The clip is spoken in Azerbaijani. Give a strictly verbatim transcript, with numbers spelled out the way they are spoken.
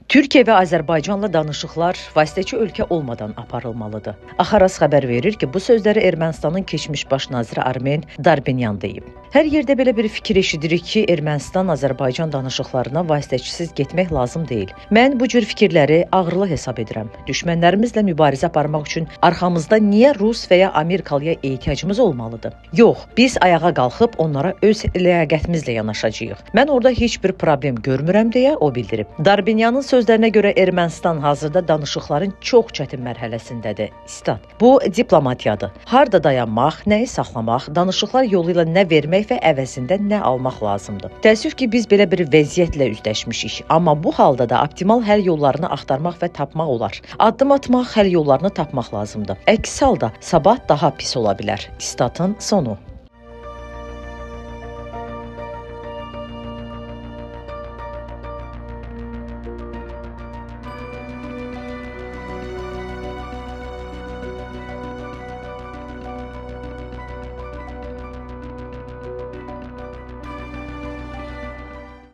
Türkiyə və Azərbaycanla danışıqlar vasitəçi ölkə olmadan aparılmalıdır. Axaras xəbər verir ki, bu sözləri Ermənistanın keçmiş baş naziri Armen Darbenyan deyib. Hər yerdə belə bir fikir eşidirik ki, Ermənistan-Azərbaycan danışıqlarına vasitəçisiz getmək lazım deyil. Mən bu cür fikirləri ağrılı hesab edirəm. Düşmənlərimizlə mübarizə aparmaq üçün arxamızda niyə Rus və ya Amerikalıya ehtiyacımız olmalıdır? Yox, biz ayağa qalxıb onlara öz ləyaqətimizlə yanaşacağıq. Mən orada heç bir problem görmürəm deyə o bildirib. Darbenyanın sözlərinə görə Ermənistan hazırda danışıqların çox çətin mərhələsindədir. Stat. Bu diplomatiyadır. Harda dayanmaq, nəyi saxlamaq, danışıqlar yolu ilə nə vermək və əvəzində nə almaq lazımdır. Təəssüf ki, biz belə bir vəziyyətlə üzləşmişik. Amma bu halda da optimal həll yollarını axtarmaq və tapmaq olar. Addım atmaq, həll yollarını tapmaq lazımdır. Əks halda sabah daha pis ola bilər. Statın sonu.